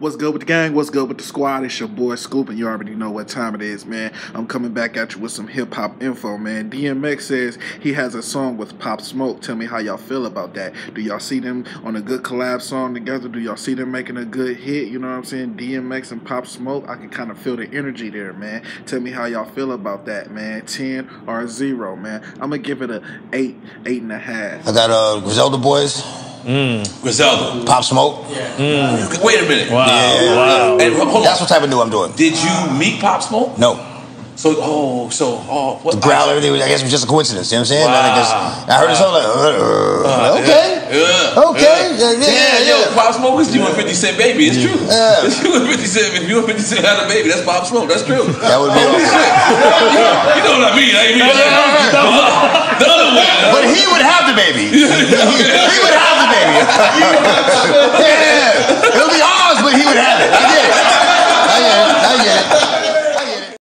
What's good with the gang? What's good with the squad? It's your boy Scoop, and you already know what time it is, man. I'm coming back at you with some hip-hop info, man. DMX says he has a song with Pop Smoke. Tell me how y'all feel about that. Do y'all see them on a good collab song together? Do y'all see them making a good hit? You know what I'm saying? DMX and Pop Smoke, I can kind of feel the energy there, man. Tell me how y'all feel about that, man. 10 or 0, man. I'm going to give it a 8, 8.5. I got Griselda Boys. Griselda. Pop Smoke. Wait a minute. Wow. Yeah. Wow. And hold on. That's what type of new I'm doing. Did you meet Pop Smoke? No. What? The growl, everything, I guess it was just a coincidence. You know what I'm saying? Wow. I heard this whole okay. Yo, Pop Smoke is you and 50 Cent baby. It's true. Yeah. It's you and 50 Cent. If you and 50 Cent had a baby, that's Pop Smoke. That's true. That would be You know what I mean? I ain't mean the other way. But he would have the baby. He would have the baby. Yeah. It would be hard.